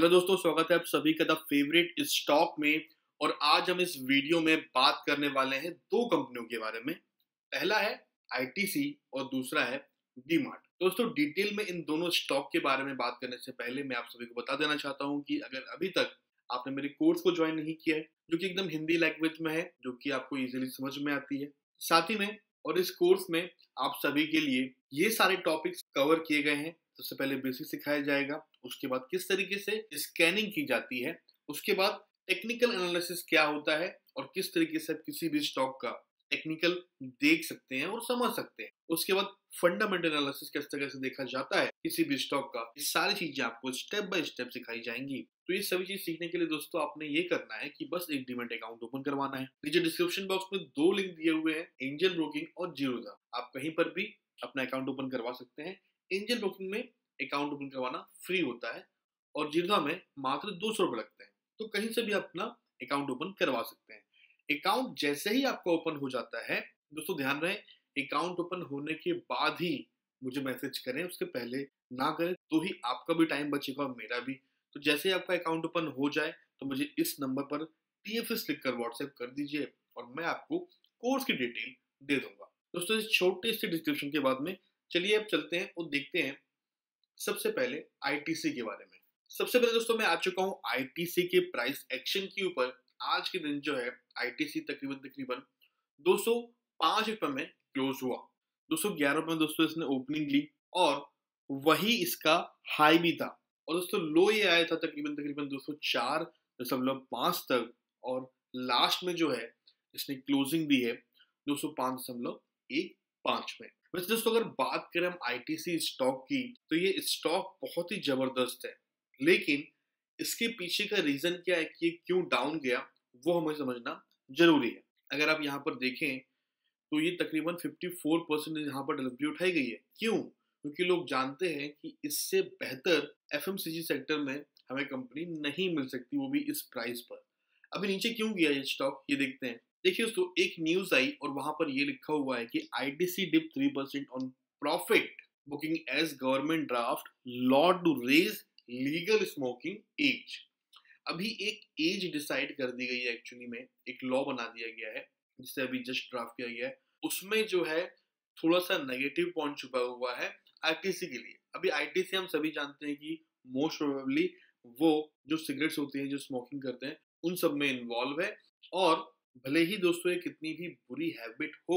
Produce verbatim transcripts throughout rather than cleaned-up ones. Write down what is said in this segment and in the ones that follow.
Hello दोस्तों, स्वागत है आप सभी का द फेवरेट स्टॉक में। और आज हम इस वीडियो में बात करने वाले हैं दो कंपनियों के बारे में। पहला है आईटीसी और दूसरा है डीमार्ट। दोस्तों, डिटेल में इन दोनों स्टॉक के बारे में बात करने से पहले मैं आप सभी को बता देना चाहता हूं कि अगर अभी तक आपने मेरे कोर्स को ज्वाइन नहीं किया है, जो कि एकदम हिंदी लैंग्वेज में है, जो कि आपको इजीली समझ में आती है, साथ ही में और इस कोर्स में आप सभी के लिए ये सारे टॉपिक्स कवर किए गए हैं। सबसे पहले बेसिक सिखाया जाएगा, उसके बाद किस तरीके से स्कैनिंग की जाती है, उसके बाद टेक्निकल एनालिसिस क्या होता है और किस तरीके से आप किसी भी स्टॉक का टेक्निकल देख सकते हैं और समझ सकते हैं, उसके बाद फंडामेंटल एनालिसिस किस तरह से देखा जाता है किसी भी स्टॉक का। ये सारी चीजें आपको स्टेप बाय स्टेप सिखाई जाएंगी। तो ये सभी चीज सीखने के लिए दोस्तों आपने ये करना है कि बस एक डीमैट अकाउंट ओपन करवाना है। नीचे डिस्क्रिप्शन बॉक्स में दो लिंक दिए हुए हैं, एंजल ब्रोकिंग और जीरोधा। आप कहीं पर भी अपना अकाउंट ओपन करवा सकते हैं। एंजल ब्रोकिंग में अकाउंट ओपन करवाना फ्री होता है और जीरोधा में मात्र दो सौ रुपए लगते हैं। तो कहीं से भी अपना अकाउंट ओपन करवा सकते हैं। अकाउंट जैसे ही आपका ओपन हो जाता है, दोस्तों ध्यान रहे, अकाउंट ओपन होने के बाद ही मुझे मैसेज करें, उसके पहले ना करें तो ही आपका भी टाइम बचेगा और मेरा भी। तो जैसे ही आपका अकाउंट ओपन हो जाए तो मुझे इस नंबर पर टीएफएस लिखकर व्हाट्सएप कर दीजिए और मैं आपको कोर्स की डिटेल दे दूंगा। दोस्तों, इस छोटे से डिस्क्रिप्शन के बाद में चलिए अब चलते हैं और देखते हैं सबसे पहले आईटीसी के बारे में। सबसे पहले दोस्तों मैं आ चुका हूं आईटीसी के प्राइस एक्शन के ऊपर। आज के दिन जो है आईटीसी तकरीबन तकरीबन दो सौ पांच रुपए में क्लोज हुआ। दो सौ ग्यारह रुपए में दोस्तों इसने ओपनिंग ली और वही इसका हाई भी था। और दोस्तों लो ये आया था तकरीबन तकरीबन दो सौ चार दशमलव पांच तक और लास्ट में जो है इसने क्लोजिंग दी है दो सौ पांच दशमलव एक पांच में। वैसे दोस्तों अगर बात करें हम आईटीसी स्टॉक की तो ये स्टॉक बहुत ही जबरदस्त है, लेकिन इसके पीछे का रीजन क्या है कि ये क्यों डाउन गया वो हमें समझना जरूरी है। अगर आप यहाँ पर देखें तो ये तकरीबन चौवन परसेंट यहाँ पर डिलीवरी उठाई गई है। क्यों? क्योंकि लोग जानते हैं कि इससे बेहतर एफएमसीजी सेक्टर में हमें कंपनी नहीं मिल सकती, वो भी इस प्राइस पर। अभी नीचे क्यों गया ये स्टॉक, ये देखते हैं। देखिए दोस्तों, एक न्यूज आई और वहां पर ये लिखा हुआ है कि ITC dip three percent on profit booking as government draft law to raise legal smoking age. अभी एक एज डिसाइड कर दी गई है, एक्चुअली में एक लॉ बना दिया गया है जिसे अभी जस्ट ड्राफ्ट किया गया है। उसमें जो है थोड़ा सा नेगेटिव पॉइंट छुपा हुआ है आईटीसी के लिए। अभी आईटीसी हम सभी जानते हैं कि मोस्ट प्रोबेबली वो जो सिगरेट्स होती हैं, जो स्मोकिंग करते हैं, उन सब में इन्वॉल्व है। और भले ही दोस्तों ये कितनी भी बुरी हैबिट हो,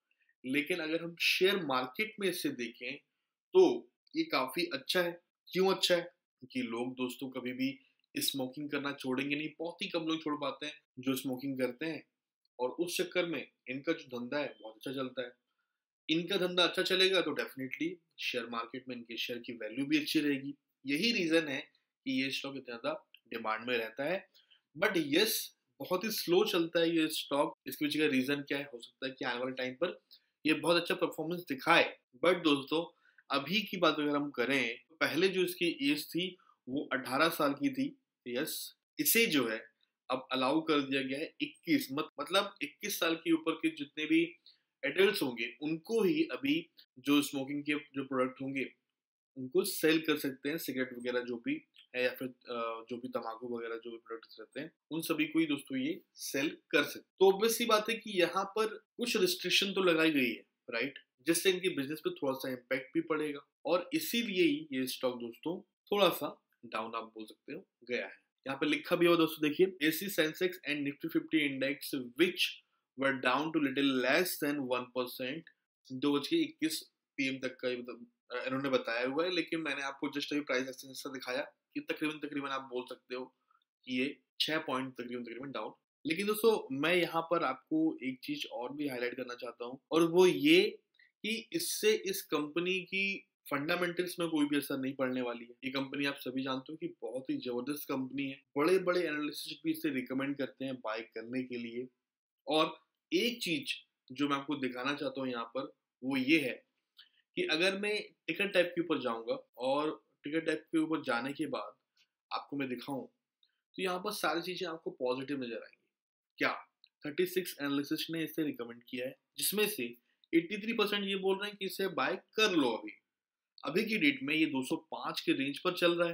लेकिन अगर हम शेयर मार्केट में इसे देखें तो ये काफी अच्छा है। क्यों अच्छा है? क्योंकि लोग दोस्तों कभी भी स्मोकिंग करना छोड़ेंगे नहीं। बहुत ही कम लोग छोड़ पाते हैं जो स्मोकिंग करते हैं और उस चक्कर में इनका जो धंधा है बहुत अच्छा चलता है। इनका धंधा अच्छा चलेगा तो डेफिनेटली शेयर मार्केट में इनके शेयर की वैल्यू भी अच्छी रहेगी। यही रीजन है कि ये स्टॉक इतना ज्यादा डिमांड में रहता है। बट यस, बहुत ही स्लो चलता है ये स्टॉक। इसके पीछे का रीजन क्या है? हो सकता है कि आने वाले टाइम पर ये बहुत अच्छा परफॉर्मेंस दिखाए। बट दोस्तों अभी की बात अगर हम करें तो पहले जो इसकी एज थी वो अठारह साल की थी। यस, इसे जो है अब अलाउ कर दिया गया है इक्कीस, मत, मतलब इक्कीस साल के ऊपर के जितने भी एडल्ट्स होंगे उनको ही अभी जो स्मोकिंग के जो प्रोडक्ट होंगे उनको सेल कर सकते हैं। सिगरेट वगैरह जो भी है या फिर जो भी तंबाकू वगैरह जो भी प्रोडक्ट्स रहते हैं उन सभी को ही दोस्तों ये सेल कर सकते। तो ऑब्वियस सी बात है कि यहाँ पर कुछ रिस्ट्रिक्शन तो लगाई गई है, राइट, जिससे इनकी बिजनेस पे थोड़ा सा इम्पैक्ट भी पड़ेगा और इसीलिए ही ये स्टॉक दोस्तों थोड़ा सा डाउन आप बोल सकते हो गया है। यहाँ पे लिखा भी हो दोस्तों, देखिए, as Sensex and Nifty fifty index which were down to little less than one percent. दो बज के इक्कीस पीएम तक का मतलब इन्होंने बताया हुआ है, लेकिन मैंने आपको जस्ट अभी प्राइस एक्शन ऐसा दिखाया कि तकरीबन तकरीबन आप बोल सकते हो कि ये छह पॉइंट तकरीबन तकरीबन डाउन। लेकिन दोस्तों मैं यहाँ पर आपको एक चीज और भी हाईलाइट करना चाहता हूँ और वो ये कि इससे इस कंपनी की फंडामेंटल्स में कोई भी असर नहीं पड़ने वाली है। ये कंपनी आप सभी जानते हो कि बहुत ही जबरदस्त कंपनी है। बड़े बड़े एनालिस्ट भी इसे रिकमेंड करते हैं बाय करने के लिए। और एक चीज जो मैं आपको दिखाना चाहता हूँ यहाँ पर वो ये है कि अगर मैं टिकट टाइप के ऊपर जाऊंगा और टिकट टाइप के ऊपर जाने के बाद आपको मैं दिखाऊं तो यहाँ पर सारी चीजें आपको पॉजिटिव नजर आएंगी। क्या? छत्तीस एनालिस्ट ने इसे रिकमेंड किया है, जिसमें से तिरासी परसेंट ये बोल रहे हैं कि इसे बाय कर लो। अभी अभी की डेट में ये दो सौ पांच के रेंज पर चल रहा है।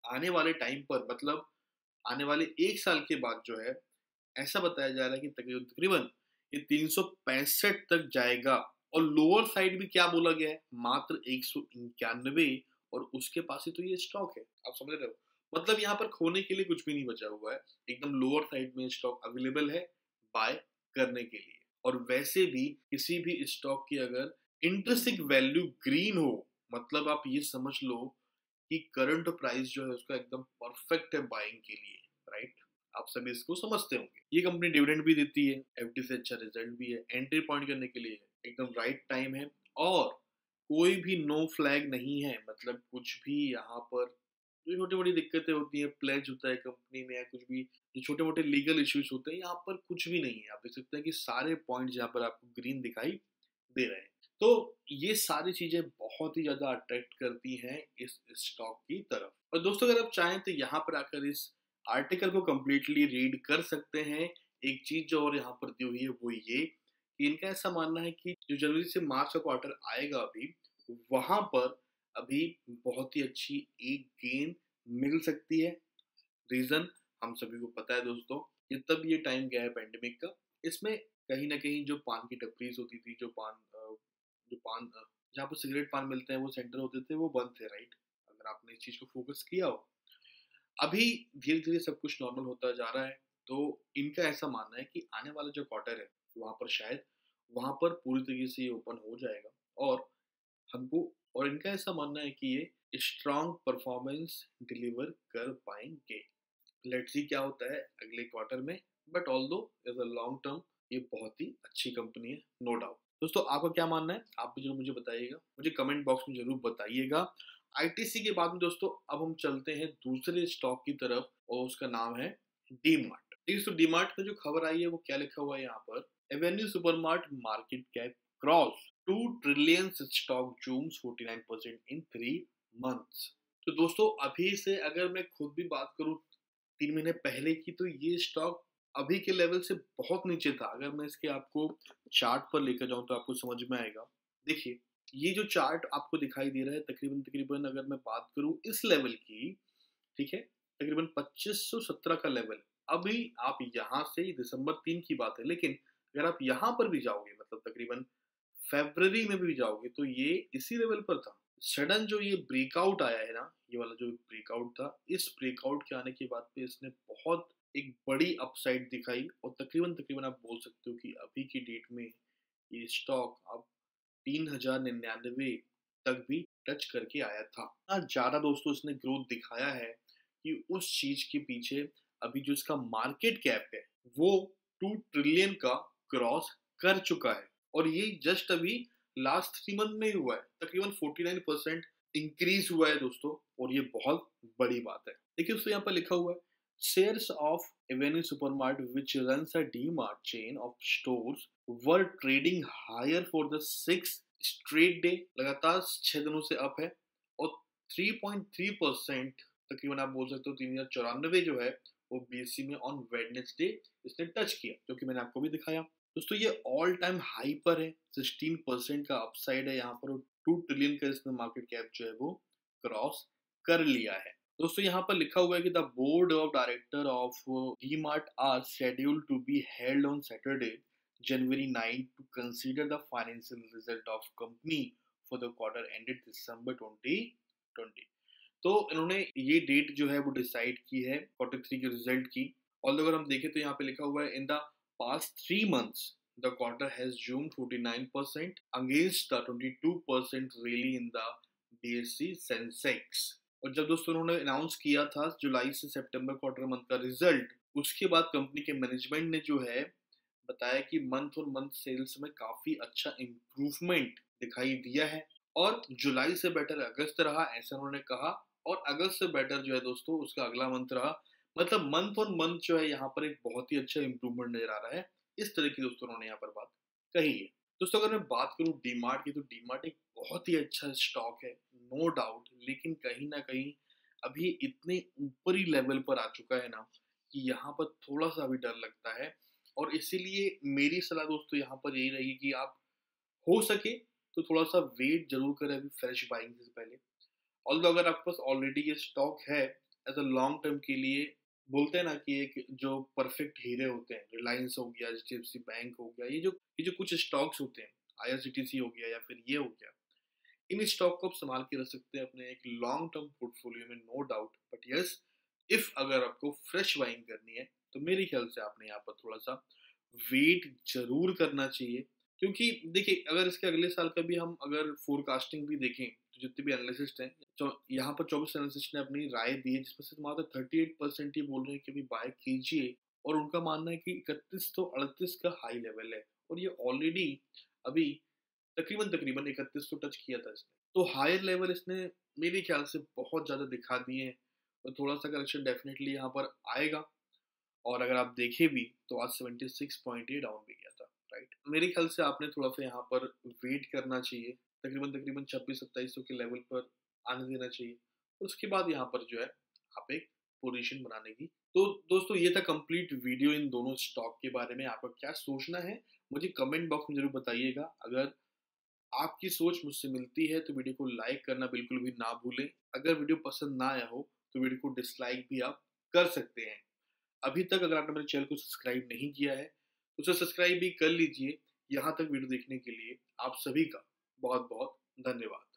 आने वाले टाइम पर, मतलब आने वाले एक साल के बाद जो है, ऐसा बताया जा रहा है कि तकरीबन तकरीबन ये तीन सौ पैंसठ तक जाएगा। और लोअर साइड भी क्या बोला गया है, मात्र एक सौ इक्यानवे, और उसके पास ही तो ये स्टॉक है। आप समझ रहे हो, मतलब यहाँ पर खोने के लिए कुछ भी नहीं बचा हुआ है, एकदम लोअर साइड में स्टॉक अवेलेबल है बाय करने के लिए। और वैसे भी किसी भी स्टॉक की अगर इंट्रिंसिक वैल्यू ग्रीन हो, मतलब आप ये समझ लो कि करंट प्राइस जो है उसका एकदम परफेक्ट है बाइंग के लिए, राइट। आप सभी इसको समझते होंगे। ये कंपनी डिविडेंड भी देती है, एफडी से अच्छा रिजल्ट भी है, एंट्री पॉइंट करने के लिए एकदम राइट टाइम है, और कोई भी नो फ्लैग नहीं है, मतलब कुछ भी यहाँ पर जो छोटी मोटी दिक्कतें होती हैं, प्लेज होता है कंपनी में, या कुछ भी जो छोटे मोटे लीगल इश्यूज होते हैं, यहाँ पर कुछ भी नहीं है। आप देख सकते हैं कि सारे पॉइंट्स यहाँ पर आपको ग्रीन दिखाई दे रहे हैं। तो ये सारी चीजें बहुत ही ज्यादा अट्रैक्ट करती हैं इस स्टॉक की तरफ। और दोस्तों अगर आप चाहें तो यहाँ पर आकर इस आर्टिकल को कंप्लीटली रीड कर सकते हैं। एक चीज जो और यहाँ पर दी हुई है वो ये कि इनका ऐसा मानना है कि जो जनवरी से मार्च का क्वार्टर आएगा अभी, वहां पर अभी बहुत ही अच्छी एक गेन मिल सकती है। रीजन हम सभी को पता है दोस्तों, ये तब ये टाइम गया है पेंडेमिक का। इसमें कहीं ना कहीं जो पान की टपरीज होती थी, जो पान जो पान जहाँ पर सिगरेट पान मिलते हैं वो सेंटर होते थे, वो बंद थे, राइट। अगर आपने इस चीज को फोकस किया हो, अभी धीरे धीरे सब कुछ नॉर्मल होता जा रहा है। तो इनका ऐसा मानना है कि आने वाला जो क्वार्टर है वहां पर शायद वहां पर पूरी तरीके से ये ओपन हो जाएगा, और हमको और इनका ऐसा मानना है कि ये स्ट्रॉन्ग परफॉर्मेंस डिलीवर कर पाएंगे। लेट्स सी क्या होता है अगले क्वार्टर में, but although as a long term ये बहुत ही अच्छी कंपनी है, नो डाउट। दोस्तों आपका क्या मानना है, आप भी जरूर मुझे बताइएगा, मुझे कमेंट बॉक्स में जरूर बताइएगा। आईटीसी के बाद में दोस्तों अब हम चलते हैं दूसरे स्टॉक की तरफ, और उसका नाम है डीमार्ट। ठीक, तो डीमार्ट में जो खबर आई है वो क्या लिखा हुआ है यहाँ पर, Avenue Supermart market cap cross two trillion, stock zooms forty nine percent in three months. तो दोस्तों अभी से अगर मैं खुद भी बात करूं तीन महीने पहले की, तो ये स्टॉक अभी के लेवल से बहुत नीचे था। अगर मैं इसके आपको चार्ट पर लेकर जाऊं तो आपको समझ में आएगा। देखिए ये जो चार्ट आपको दिखाई दे रहा है, तकरीबन तकरीबन अगर मैं बात करूं इस लेवल की, ठीक है, तकरीबन पच्चीस सौ सत्रह का लेवल। अभी आप यहाँ से दिसंबर तीन की बात है, लेकिन अगर आप यहाँ पर भी जाओगे, मतलब तकरीबन फरवरी में भी जाओगे, तो ये इसी लेवल पर था। सडन जो ये ब्रेकआउट आया है ना, ये वाला जो ब्रेकआउट था, इस ब्रेकआउट के आने के बाद पे इसने बहुत एक बड़ी अपसाइड दिखाई, और तकरीबन तकरीबन आप बोल सकते हो कि अभी की डेट में ये स्टॉक अब तीन हजार निन्यानवे तक भी टच करके आया था। ज्यादा दोस्तों इसने ग्रोथ दिखाया है कि उस चीज के पीछे अभी जो इसका मार्केट कैप है वो टू ट्रिलियन का क्रॉस कर चुका है, और ये जस्ट अभी लास्ट थ्री मंथ में ही हुआ है। तकरीबन फोर्टी नाइन परसेंट इंक्रीज हुआ है दोस्तों, और ये बहुत बड़ी बात है। देखिए दोस्तों यहाँ पर लिखा हुआ है, shares of Avenue Supermart, which runs a D-Mart chain of stores, were trading higher for the sixth straight day, लगातार छह दिनों से अप है, और थ्री पॉइंट थ्री परसेंट तकरीबन आप बोल सकते हो तीन हजार चौरानवे जो है वो बीएससी में ऑन वेडनेसडे इसने टच किया, जो कि मैंने आपको भी दिखाया। दोस्तों ये ऑल टाइम हाई पर है, सिक्सटीन परसेंट का अपसाइड है यहाँ पर, टू ट्रिलियन का इसने मार्केट कैप जो है वो क्रॉस कर लिया है। दोस्तों यहाँ पर लिखा हुआ है कि the board of director of DMart are scheduled to be held on Saturday January nine to consider the financial result of company for the quarter ended December twenty twenty. तो इन्होंने ये डेट जो है वो डिसाइड की है quarter three के result की। और अगर हम देखें तो यहाँ पे लिखा हुआ है, in the past three months the quarter has zoom forty nine percent against the twenty two percent rally in the BSC Sensex. और जब दोस्तों उन्होंने अनाउंस किया था जुलाई से सितंबर क्वार्टर मंथ का रिजल्ट, उसके बाद कंपनी के मैनेजमेंट ने जो है बताया कि मंथ और मंथ सेल्स में काफी अच्छा इम्प्रूवमेंट दिखाई दिया है, और जुलाई से बेटर अगस्त रहा, ऐसा उन्होंने कहा। और अगस्त से बेटर जो है दोस्तों उसका अगला मंथ रहा, मतलब मंथ और मंथ जो है यहाँ पर एक बहुत ही अच्छा इम्प्रूवमेंट नजर आ रहा है। इस तरह की दोस्तों उन्होंने यहाँ पर बात कही है। दोस्तों अगर मैं बात करूँ डीमार्ट की, तो डीमार्ट एक बहुत ही अच्छा स्टॉक है, नो डाउट, लेकिन कहीं ना कहीं अभी इतने ऊपरी लेवल पर आ चुका है ना कि यहाँ पर थोड़ा सा भी डर लगता है। और इसीलिए मेरी सलाह दोस्तों यहाँ पर यही रहेगी कि आप हो सके तो थोड़ा सा वेट जरूर करें अभी फ्रेश बाइंग से पहले। ऑल्दो अगर आपके पास ऑलरेडी ये स्टॉक है एज अ लॉन्ग टर्म के लिए बोलते हैं ना कि एक जो परफेक्ट हीरे होते हैं, रिलायंस हो गया, H D F C bank हो गया, ये जो ये जो कुछ स्टॉक्स होते हैं, I R C T C हो गया या फिर ये हो गया, इन स्टॉक को आप संभाल के रख सकते हैं अपने एक लॉन्ग टर्म पोर्टफोलियो में, no doubt. But yes, if अगर आपको फ्रेश बाइंग करनी है तो मेरे ख्याल से आपने यहाँ पर थोड़ा सा वेट जरूर करना चाहिए। क्योंकि देखिए, अगर इसके अगले साल का भी हम अगर फोरकास्टिंग भी देखें तो जितने भी एनालिसिस्ट हैं, तो यहाँ पर चौबीस एनालिसिस्ट ने अपनी राय दी है, जिसमें से मात्र थर्टी एट परसेंट ही बोल रहे हैं कि अभी बाय कीजिए, और उनका मानना है कि इकतीस तो अड़तीस का हाई लेवल है, और ये ऑलरेडी अभी तकरीबन तकरीबन इकतीस तो टच किया था इसने। तो हायर लेवल इसने मेरे ख्याल से बहुत ज़्यादा दिखा दिए हैं, और थोड़ा सा करेक्शन डेफिनेटली यहाँ पर आएगा। और अगर आप देखें भी तो आज seventy six point eight down भी गया था, राइट। मेरे ख्याल से आपने थोड़ा सा यहाँ पर वेट करना चाहिए, तकरीबन तकरीबन छब्बीस सत्ताईस सौ के लेवल पर आने देना चाहिए, और उसके बाद यहाँ पर जो है आप एक पोजीशन बनाने की। तो दोस्तों, ये था कंप्लीट वीडियो इन दोनों स्टॉक के बारे में। आपका क्या सोचना है मुझे कमेंट बॉक्स में जरूर बताइएगा। अगर आपकी सोच मुझसे मिलती है तो वीडियो को लाइक करना बिल्कुल भी ना भूलें। अगर वीडियो पसंद ना आया हो तो वीडियो को डिसलाइक भी आप कर सकते हैं। अभी तक अगर आपने मेरे चैनल को सब्सक्राइब नहीं किया है तो उसे सब्सक्राइब भी कर लीजिए। यहाँ तक वीडियो देखने के लिए आप सभी का बहुत बहुत धन्यवाद।